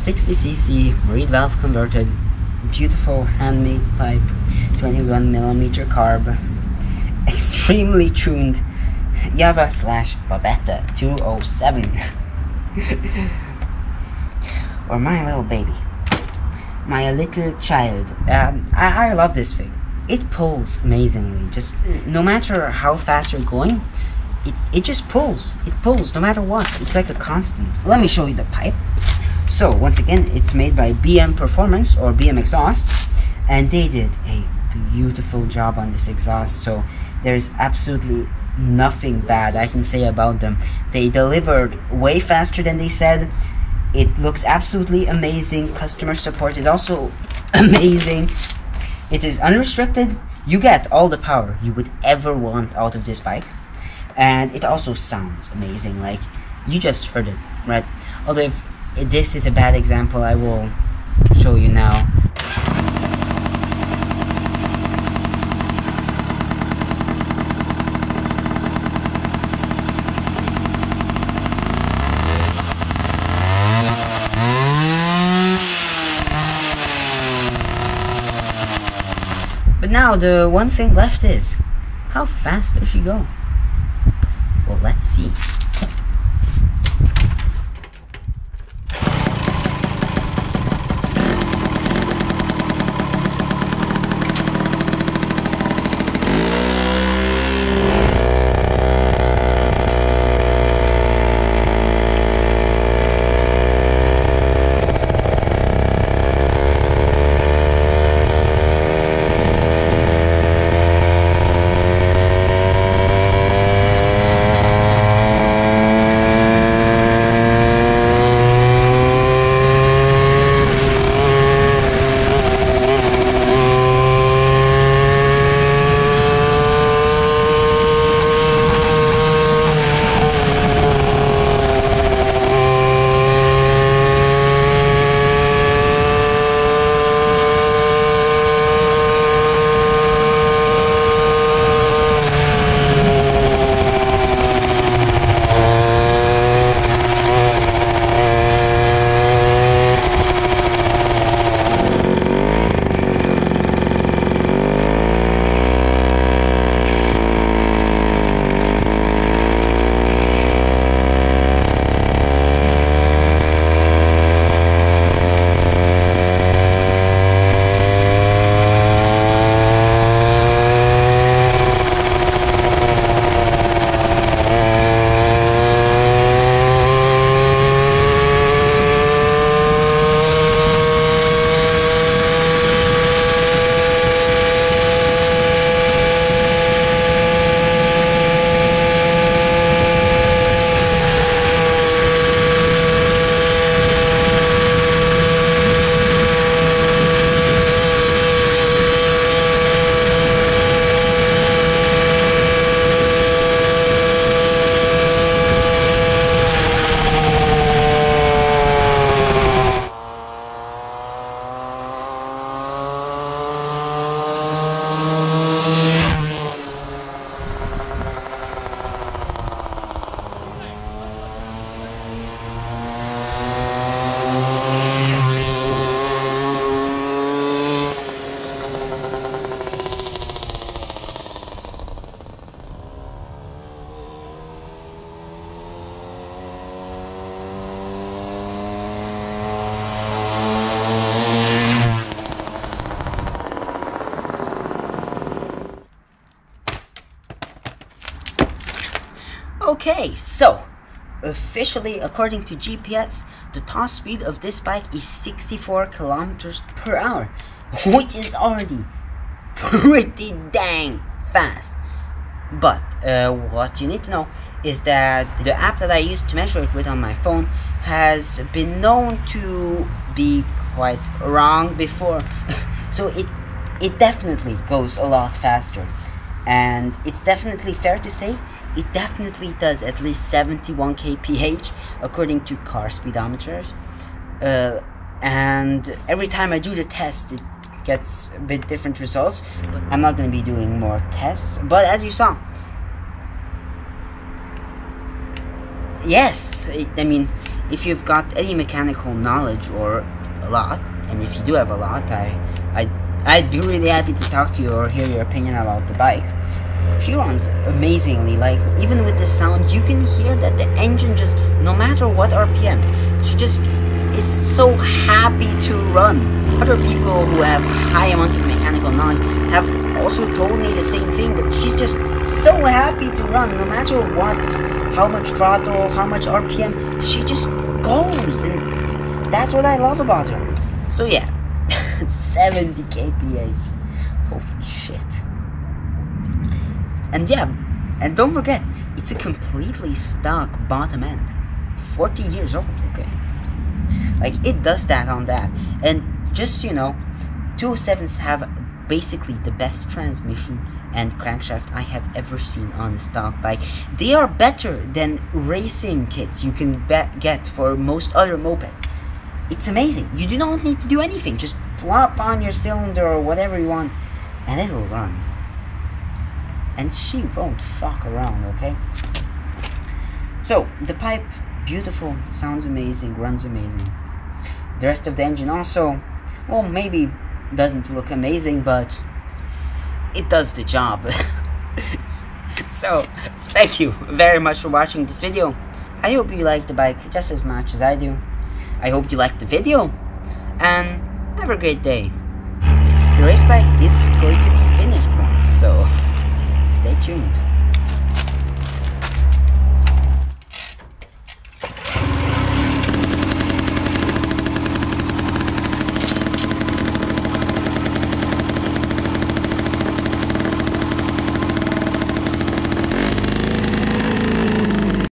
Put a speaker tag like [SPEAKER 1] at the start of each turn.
[SPEAKER 1] 60cc reed valve converted, beautiful handmade pipe, 21mm carb, extremely tuned Jawa / Babetta 207 or my little baby, my little child. I love this thing. It pulls amazingly. Just no matter how fast you're going, it just pulls. It pulls no matter what. It's like a constant. Let me show you the pipe. So once again, it's made by BM Performance or BM Exhaust, and they did a beautiful job on this exhaust. So there's absolutely nothing bad I can say about them. They delivered way faster than they said. It looks absolutely amazing. Customer support is also amazing. It is unrestricted. You get all the power you would ever want out of this bike, and it also sounds amazing. Like, you just heard it, right? Although if this is a bad example, I will show you now. But now the one thing left is, how fast does she go? Well, let's see. Okay, so officially, according to GPS, the top speed of this bike is 64 kilometers per hour, which is already pretty dang fast. But what you need to know is that the app that I use to measure it with on my phone has been known to be quite wrong before. So it definitely goes a lot faster, and it's definitely fair to say it definitely does at least 71 kph according to car speedometers, and every time I do the test it gets a bit different results, but I'm not going to be doing more tests. But as you saw, yes, I mean, if you've got any mechanical knowledge, or a lot, and if you do have a lot, I'd be really happy to talk to you or hear your opinion about the bike. She runs amazingly. Like, even with the sound, you can hear that the engine just, no matter what RPM, she just is so happy to run. Other people who have high amounts of mechanical knowledge have also told me the same thing, that she's just so happy to run, no matter what, how much throttle, how much RPM, she just goes, and that's what I love about her. So yeah, 70 kph, holy shit. And yeah, and don't forget, it's a completely stock bottom end, 40 years old, okay? Like, it does that on that. And just so you know, 207s have basically the best transmission and crankshaft I have ever seen on a stock bike. They are better than racing kits you can get for most other mopeds. It's amazing. You do not need to do anything. Just plop on your cylinder or whatever you want, and it'll run. And she won't fuck around, okay? So, the pipe, beautiful, sounds amazing, runs amazing. The rest of the engine also, well, maybe doesn't look amazing, but it does the job. So, thank you very much for watching this video. I hope you like the bike just as much as I do. I hope you liked the video, and have a great day. The race bike is going to be finished once, so stay tuned.